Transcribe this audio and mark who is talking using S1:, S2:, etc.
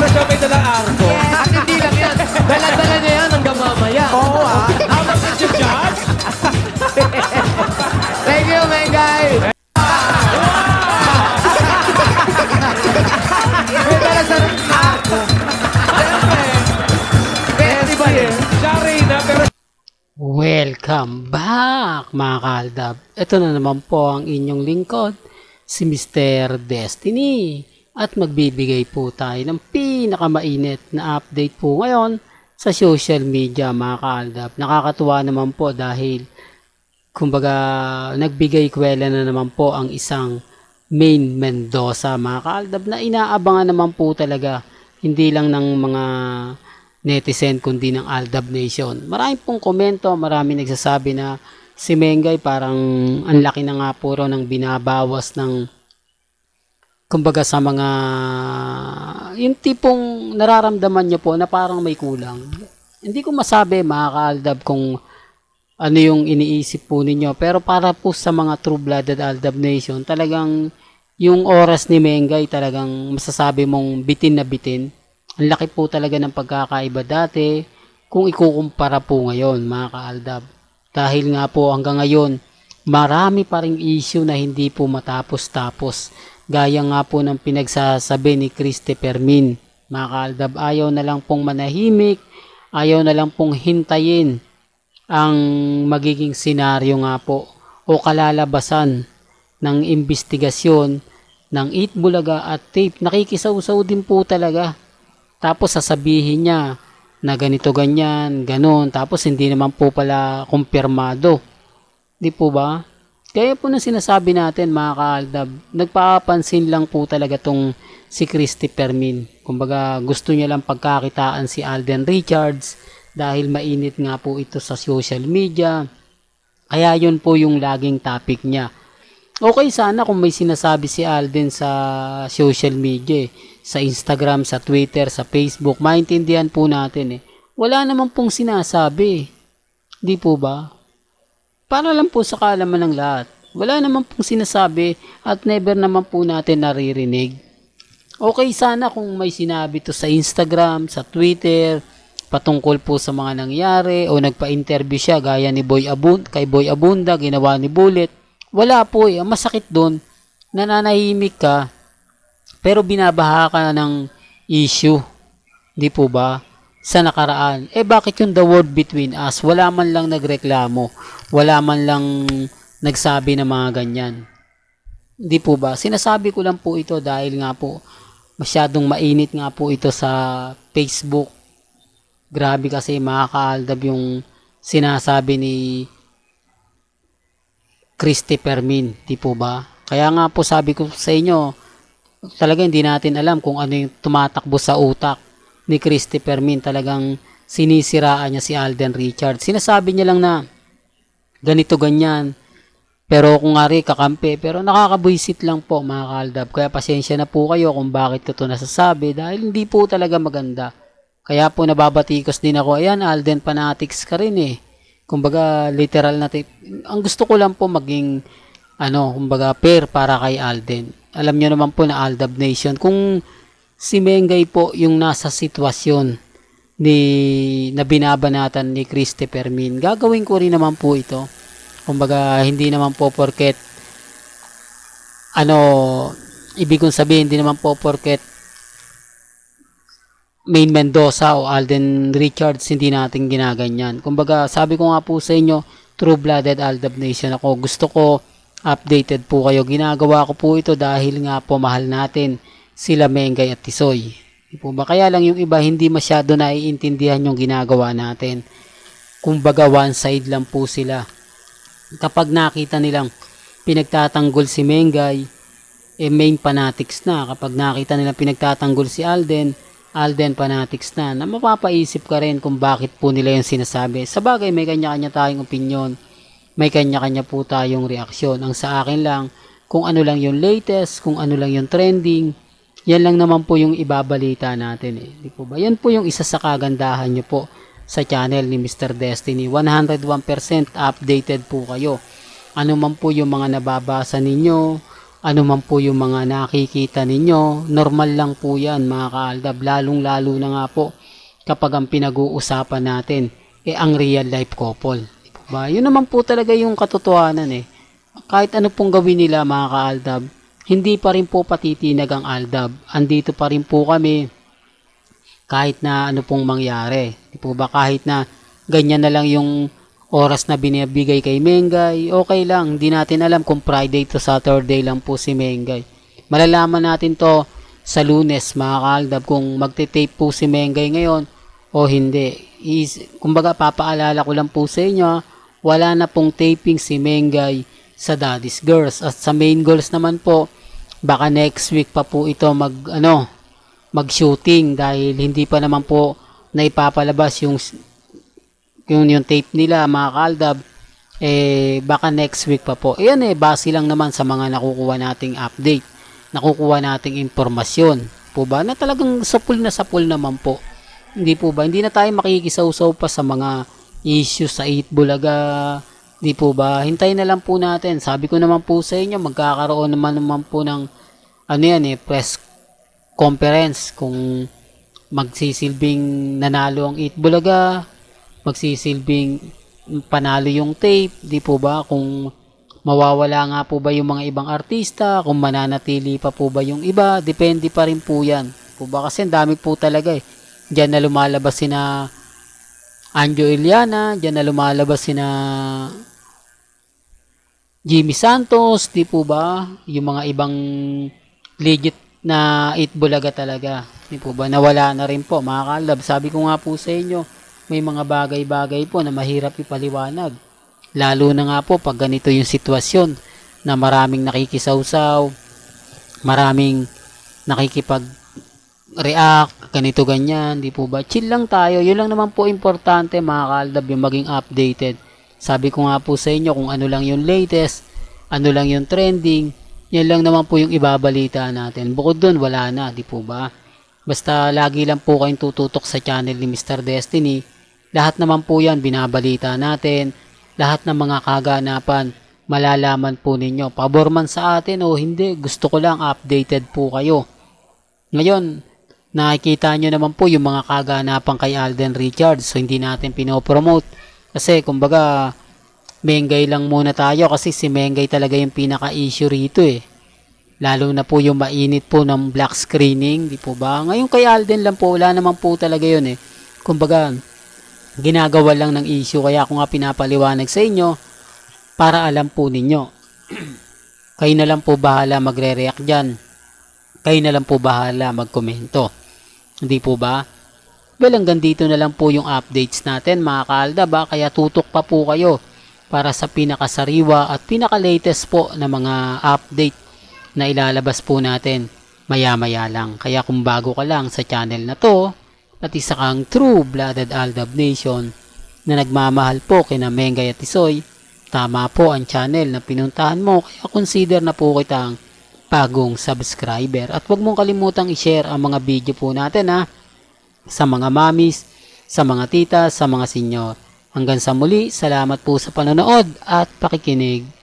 S1: siya may dalang arko.
S2: Yes.
S3: At hindi lang yan. Dala-dala niya yan hanggang mamaya.
S1: Oo habang nag-judge.
S3: Thank you, Mengay. May dala sa arko.
S1: Festival eh. Siya Reyna, pero
S4: Welcome back mga kaaldab. Ito na naman po ang inyong lingkod, si Mr. Destiny. At magbibigay po tayo ng pinakamainit na update po ngayon sa social media mga kaaldab. Nakakatuwa naman po dahil kumbaga nagbigay kwela na naman po ang isang Main Mendoza mga kaaldab na inaabangan naman po talaga hindi lang ng mga netizen kundi ng Aldab Nation. Maraming pong komento, marami nagsasabi na si Mengay parang ang laki na nga po raw ng binabawas ng kumbaga sa mga yung tipong nararamdaman niyo po na parang may kulang. Hindi ko masabi mga ka-Aldab kung ano yung iniisip po ninyo, pero para po sa mga true-blooded Aldab Nation, talagang yung oras ni Mengay talagang masasabi mong bitin na bitin. Ang laki po talaga ng pagkakaiba dati kung ikukumpara po ngayon mga ka-Aldab. Dahil nga po hanggang ngayon, marami pa ring issue na hindi po matapos-tapos. Gaya nga po ng pinagsasabi ni Christopher Min. Mga ka-Aldab, ayaw na lang pong manahimik, ayaw na lang pong hintayin ang magiging senaryo nga po o kalalabasan ng investigasyon ng Eat Bulaga at tape. Nakikisaw-saw din po talaga. Tapos sasabihin niya na ganito ganyan, ganon. Tapos hindi naman po pala kumpirmado. Di po ba? Kaya po na sinasabi natin mga ka-Aldab, nagpapansin lang po talaga tong si Christopher Min. Kumbaga gusto niya lang pagkakitaan si Alden Richards dahil mainit nga po ito sa social media. Kaya yun po yung laging topic niya. Okay sana kung may sinasabi si Alden sa social media, sa Instagram, sa Twitter, sa Facebook, maintindihan po natin eh. Wala naman pong sinasabi. Di po ba? Para lang po sa kaalaman ng lahat. Wala naman pong sinasabi at never naman po natin naririnig. Okay sana kung may sinabi to sa Instagram, sa Twitter, patungkol po sa mga nangyari o nagpa-interview siya gaya ni kay Boy Abunda, ginawa ni Bullet. Wala po eh. Ang masakit doon, nananahimik ka pero binabaha ka ng issue. Di po ba? Sa nakaraan. Eh bakit yung the word between us? Wala man lang nagreklamo. Wala man lang nagsabi ng mga ganyan. Di po ba? Sinasabi ko lang po ito dahil nga po masyadong mainit nga po ito sa Facebook. Grabe kasi mga ka-Aldab yung sinasabi ni Christopher Min. Di po ba? Kaya nga po sabi ko sa inyo, talaga hindi natin alam kung ano yung tumatakbo sa utak ni Christopher Min. Talagang sinisiraan niya si Alden Richards. Sinasabi niya lang na ganito ganyan. Pero kung nga rin kakampi, pero nakakabwisit lang po mga ka-Aldab. Kaya pasensya na po kayo kung bakit ko ito nasasabi dahil hindi po talaga maganda. Kaya po nababatikos din ako, ayan Alden fanatics ka rin eh. Kumbaga literal na ang gusto ko lang po maging kumbaga fair para kay Alden. Alam niyo naman po na Aldab Nation, kung si Mengay po yung nasa sitwasyon na binabanatan ni Christopher Min, gagawin ko rin naman po ito. Kumbaga hindi naman po porket ibig kong sabihin, hindi naman po porket Main Mendoza o Alden Richards hindi natin ginaganyan. Kumbaga sabi ko nga po sa inyo, true-blooded Aldab Nation ako. Gusto ko updated po kayo. Ginagawa ko po ito dahil nga po mahal natin sila Mengay at Tisoy. Di po ba? Kaya lang yung iba hindi masyado naiintindihan yung ginagawa natin. Kumbaga one side lang po sila. Kapag nakita nilang pinagtatanggol si Mengay, main fanatics na. Kapag nakita nilang pinagtatanggol si Alden fanatics na mapapaisip ka rin kung bakit po nila yung sinasabi. Sa bagay, may kanya-kanya tayong opinion. May kanya-kanya po tayong reaksyon. Ang sa akin lang, kung ano lang yung latest, kung ano lang yung trending, yan lang naman po yung ibabalita natin eh. Di po ba? Yan po yung isa sa kagandahan nyo po sa channel ni Mr. Destiny. 101% updated po kayo. Ano man po yung mga nababasa ninyo, ano man po yung mga nakikita ninyo, normal lang po yan mga kaaldab, lalong-lalo na nga po kapag ang pinag-uusapan natin ang real life couple. Diba? Yun naman po talaga yung katotohanan Kahit ano pong gawin nila mga kaaldab, hindi pa rin po patitinag ang aldab. Andito pa rin po kami kahit na ano pong mangyari. Di po ba, kahit na ganyan na lang yung oras na binibigay kay Mengay, okay lang. Hindi natin alam kung Friday to Saturday lang po si Mengay. Malalaman natin to sa Lunes mga kaaldab kung magte-tape po si Mengay ngayon o hindi. Kumbaga papaalala ko lang po sa inyo, wala na pong taping si Mengay sa Daddy's Girls. At sa Main Girls naman po, baka next week pa po ito mag-shooting dahil hindi pa naman po naipapalabas yung tape nila mga kaaldab. Baka next week pa po. Ayan base lang naman sa mga nakukuha nating update, nakukuha nating impormasyon po ba na talagang sapul naman po. Hindi po ba, hindi na tayo makikisaw-saw pa sa mga issues sa Itbulaga. Di po ba, hintayin na lang po natin. Sabi ko naman po sa inyo, magkakaroon naman po ng press conference kung magsisilbing nanalo ang Itbulaga, magsisilbing panalo yung tape, di po ba, kung mawawala nga po ba yung mga ibang artista, kung mananatili pa po ba yung iba, depende pa rin po yan. Po ba, kasi ang dami po talaga Diyan na lumalabas sina Anjo Iliana, diyan na lumalabas sina Jimmy Santos, di po ba? Yung mga ibang legit na Itbulaga talaga. Di po ba? Nawala na rin po, mga kalab. Sabi ko nga po sa inyo, may mga bagay-bagay po na mahirap ipaliwanag. Lalo na nga po pag ganito yung sitwasyon na maraming nakikisawsaw, maraming nakikipag-react, ganito ganyan, di po ba? Chill lang tayo. Yun lang naman po importante mga kaaldab, yung maging updated. Sabi ko nga po sa inyo kung ano lang yung latest, ano lang yung trending, yan lang naman po yung ibabalita natin. Bukod dun, wala na, di po ba? Basta lagi lang po kayong tututok sa channel ni Mr. Destiny. Lahat naman po yan binabalita natin. Lahat ng mga kaganapan, malalaman po ninyo. Pabor man sa atin o hindi, gusto ko lang updated po kayo. Ngayon, nakikita nyo naman po yung mga kaganapan kay Alden Richards. So, hindi natin pinopromote. Kasi, kumbaga, Mengay lang muna tayo kasi si Mengay talaga yung pinaka-issue rito Lalo na po yung mainit po ng black screening, di po ba? Ngayon kay Alden lang po, wala naman po talaga yun Kumbaga, ginagawa lang ng issue. Kaya ako nga pinapaliwanag sa inyo para alam po ninyo. Kayo na lang po bahala magre-react dyan. Kayo na lang po bahala magkomento. Hindi po ba? Well, hanggang dito na lang po yung updates natin mga kaaldab Kaya tutok pa po kayo para sa pinakasariwa at pinaka-latest po na mga update na ilalabas po natin maya-maya lang. Kaya kung bago ka lang sa channel na to at isa kang true-blooded Aldab Nation na nagmamahal po kina Mengay at Tisoy, tama po ang channel na pinuntahan mo. Kaya consider na po kitang bagong subscriber. At huwag mong kalimutang i-share ang mga video po natin sa mga mamis, sa mga tita, sa mga senyor. Hanggang sa muli, salamat po sa panonood at pakikinig.